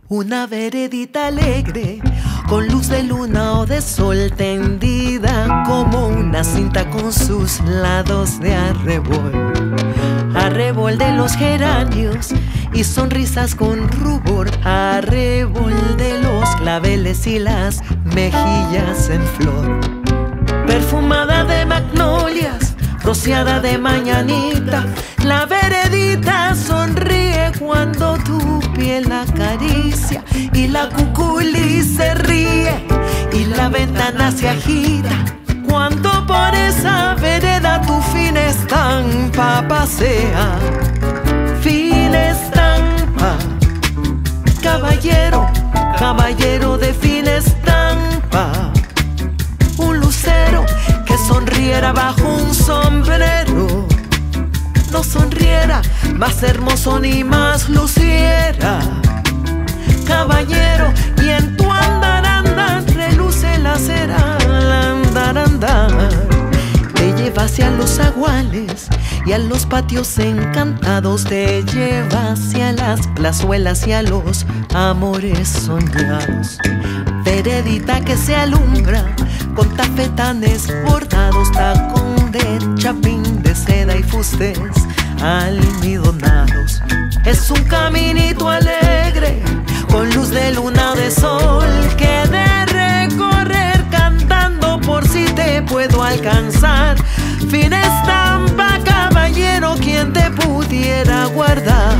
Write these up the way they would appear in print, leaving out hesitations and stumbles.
Una veredita alegre, con luz de luna o de sol tendida, como una cinta con sus lados de arrebol. Arrebol de los geranios y sonrisas con rubor. Arrebol de los claveles y las mejillas en flor. Perfumada de magnolias, rociada de mañanita, la veredita sonríe cuando tu piel acaricia, y la cuculi se ríe y la ventana se agita cuando por esa vereda tu fina estampa pasea. Fina estampa, caballero, caballero de fina estampa. Un lucero que sonriera bajo un sombrero, no sonriera más hermoso ni más luciera. Caballero, y en tu andar andar reluce la cera al andar andar. Te lleva hacia los zaguales y a los patios encantados, te lleva hacia las plazuelas y a los amores soñados. Veredita que se alumbra con tafetanes bordados, tacón de chapín de seda y fustes almidonados. Es un caminito alegre con luz de luna o de sol que de recorrer cantando por si te puedo alcanzar. Fina estampa, caballero, quien te pudiera guardar.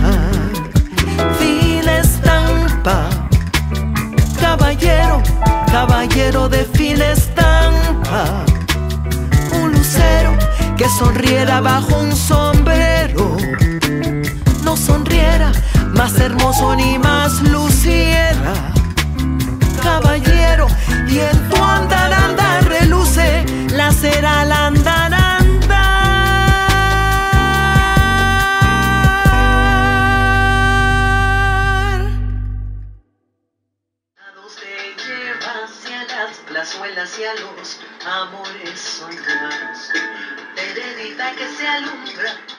Fina estampa, caballero, caballero de fina estampa. Un lucero que sonriera bajo un sombrero, no sonriera más hermoso ni más luciera. Caballero, y en tu andar andar reluce la cera al andar andar. Te lleva hacia las plazuelas y a los amores soñados. Veredita que se alumbra